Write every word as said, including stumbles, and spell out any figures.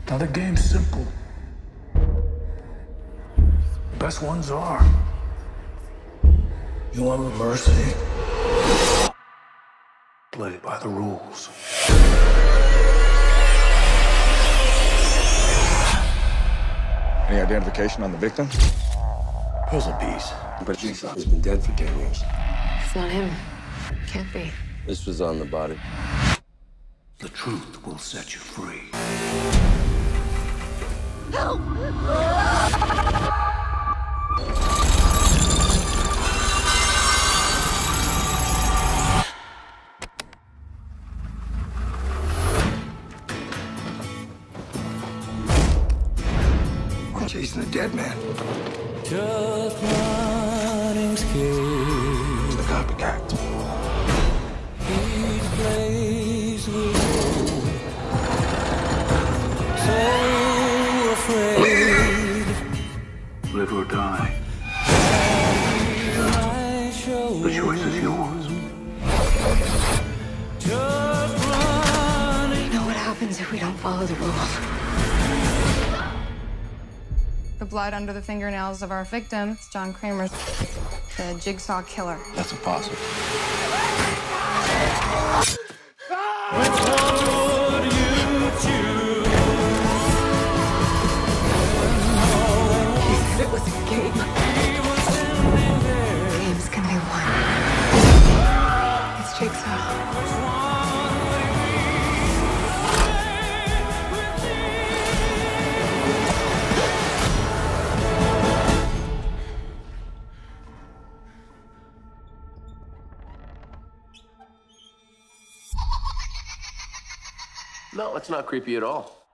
Now the game's simple. The best ones are. You want mercy? Play by the rules. Any identification on the victim? Puzzle piece. But Jigsaw has been dead for ten years. It's not him. Can't be. This was on the body. The truth will set you free. Help! I'm chasing a dead man. Just running scared. It's the copycat. Each place we go, so afraid. Live or die. I show The choice is yours. just running. You know what happens if we don't follow the rules? The blood under the fingernails of our victim, it's John Kramer, the Jigsaw killer. That's impossible. Which one would you choose? He said it was a game. He was standing there. The game's gonna be won. It's Jigsaw. Which one would it be? Stay with me. No, it's not creepy at all.